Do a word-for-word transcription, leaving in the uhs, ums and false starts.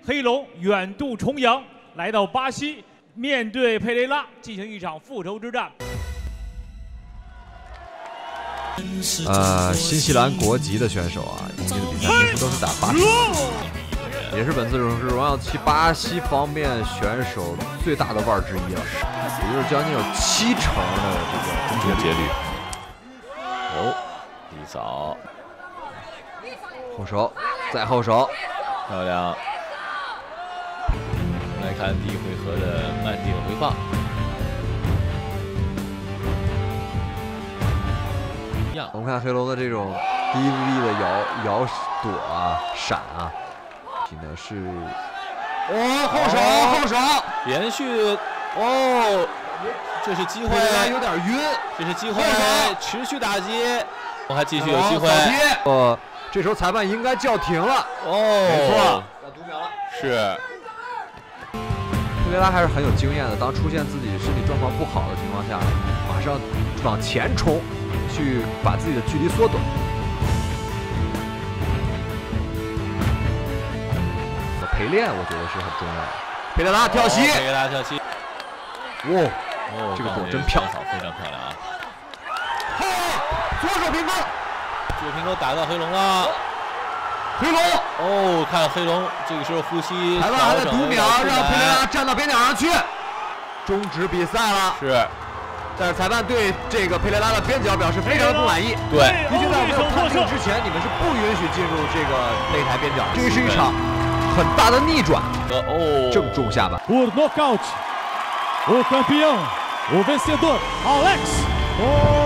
黑龙远渡重洋，来到巴西，面对佩雷拉进行一场复仇之战。 呃，新西兰国籍的选手啊，公牛的比赛平时都是打巴西，也是本次勇士荣耀七巴西方面选手最大的腕之一了，也就是将近有七成的这个终结率。 哦，一扫， 后手，再后手， 漂亮。来看第一回合的慢点回放。 我们看黑龙的这种低力的摇摇躲啊、闪啊，体呢是哦后手、哦、后手连续哦，这是机会， 有点晕， 这是机会，持续打击，我还继续有机会。 呃，这时候裁判应该叫停了。 哦， 没错，要读秒了。 是。 佩雷拉还是很有经验的，当出现自己身体状况不好的情况下，马上往前冲。 去把自己的距离缩短，陪练我觉得是很重要的。佩雷拉跳膝， 佩雷拉跳膝， 哇，哦，这个躲真漂亮， 非常漂亮啊！ 后左手平勾， 左平勾打到黑龙了， 黑龙哦，看黑龙这个时候呼吸， 裁判还在读秒，让佩雷拉站到边角上去，终止比赛了。 是。 但是裁判对这个佩雷拉的边角表示非常的不满意。 对， 的确在没有判定之前，你们是不允许进入这个擂台边角。这是一场很大的逆转。 哦， 正中下巴。 Por nocaute, o campeão, o vencedor, Alex.